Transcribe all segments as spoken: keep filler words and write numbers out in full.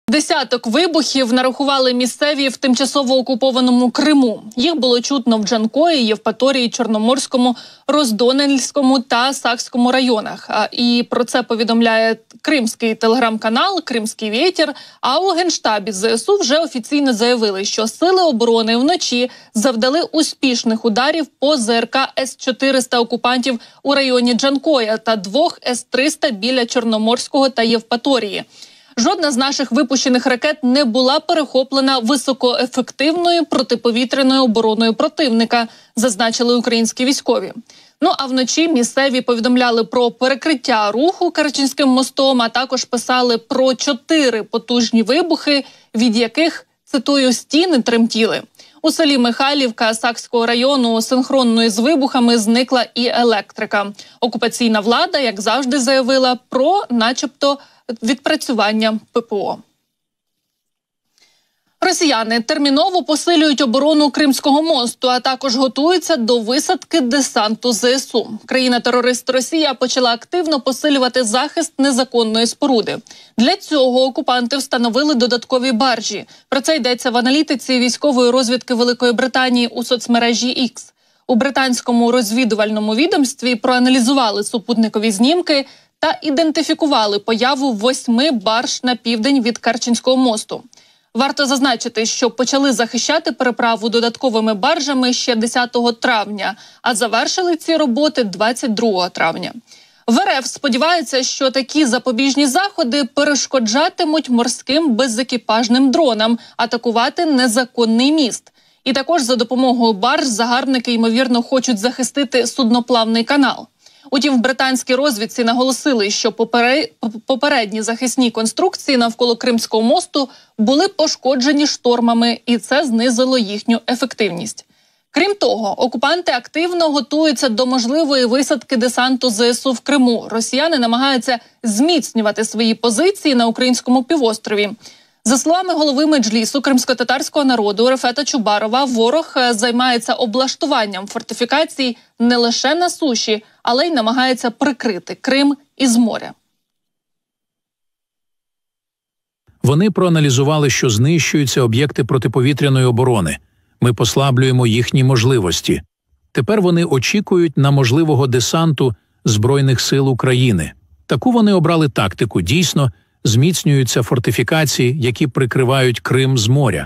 Десяток вибухів нарахували місцеві в тимчасово окупованому Криму. Їх було чутно в Джанкої, Євпаторії, Чорноморському, Роздонельському та Сакському районах. І про це повідомляє кримський телеграм-канал «Кримський вєтір». А у Генштабі ЗСУ вже офіційно заявили, що сили оборони вночі завдали успішних ударів по ЗРК С чотириста окупантів у районі Джанкоя та двох С триста біля Чорноморського та Євпаторії. Жодна з наших випущених ракет не була перехоплена високоефективною протиповітряною обороною противника, зазначили українські військові. Ну а вночі місцеві повідомляли про перекриття руху Керченським мостом, а також писали про чотири потужні вибухи, від яких, цитую, стіни тремтіли. У селі Михайлівка Сакського району синхронно із вибухами зникла і електрика. Окупаційна влада, як завжди, заявила про начебто відпрацювання ППО. Росіяни терміново посилюють оборону Кримського мосту, а також готуються до висадки десанту ЗСУ. Країна-терорист Росія почала активно посилювати захист незаконної споруди. Для цього окупанти встановили додаткові баржі. Про це йдеться в аналітиці військової розвідки Великої Британії у соцмережі X. У британському розвідувальному відомстві проаналізували супутникові знімки та ідентифікували появу восьми барж на південь від Керченського мосту. Варто зазначити, що почали захищати переправу додатковими баржами ще десятого травня, а завершили ці роботи двадцять другого травня. В РФ сподіваються, що такі запобіжні заходи перешкоджатимуть морським безекіпажним дронам атакувати незаконний міст. І також за допомогою барж загарбники, ймовірно, хочуть захистити судноплавний канал. Утім, в британській розвідці наголосили, що попередні захисні конструкції навколо Кримського мосту були пошкоджені штормами, і це знизило їхню ефективність. Крім того, окупанти активно готуються до можливої висадки десанту ЗСУ в Криму. Росіяни намагаються зміцнювати свої позиції на українському півострові. За словами голови Меджлісу кримськотатарського народу Рефета Чубарова, ворог займається облаштуванням фортифікацій не лише на суші, але й намагається прикрити Крим із моря. Вони проаналізували, що знищуються об'єкти протиповітряної оборони. Ми послаблюємо їхні можливості. Тепер вони очікують на можливого десанту Збройних сил України. Таку вони обрали тактику. Дійсно, зміцнюються фортифікації, які прикривають Крим з моря.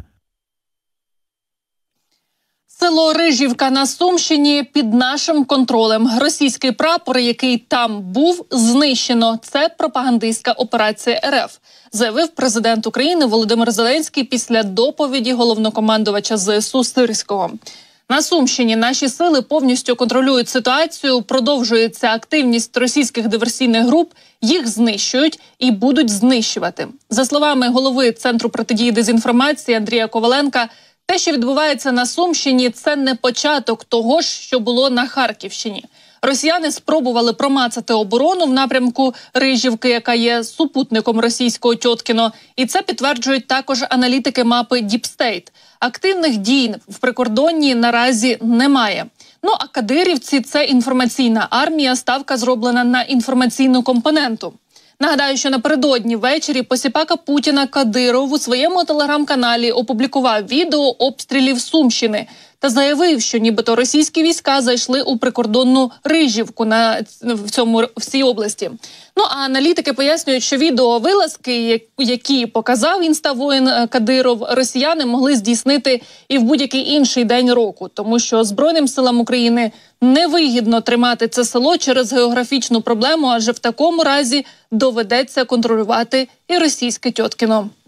Село Рижівка на Сумщині під нашим контролем. Російський прапор, який там був, знищено. Це пропагандистська операція РФ, заявив президент України Володимир Зеленський після доповіді головнокомандувача ЗСУ Сирського. На Сумщині наші сили повністю контролюють ситуацію, продовжується активність російських диверсійних груп, їх знищують і будуть знищувати. За словами голови Центру протидії дезінформації Андрія Коваленка, те, що відбувається на Сумщині, це не початок того ж, що було на Харківщині. Росіяни спробували промацати оборону в напрямку Рижівки, яка є супутником російського Тьоткіно. І це підтверджують також аналітики мапи Deep State. Активних дій в прикордонні наразі немає. Ну а кадирівці – це інформаційна армія, ставка зроблена на інформаційну компоненту. Нагадаю, що напередодні ввечері посіпака Путіна Кадиров у своєму телеграм-каналі опублікував відео обстрілів Сумщини та заявив, що нібито російські війська зайшли у прикордонну Рижівку на в цьому в цій області. Ну а аналітики пояснюють, що відео вилазки, які показав інставоїн Кадиров, росіяни могли здійснити і в будь-який інший день року, тому що Збройним силам України невигідно тримати це село через географічну проблему, адже в такому разі доведеться контролювати і російське Тьоткіно.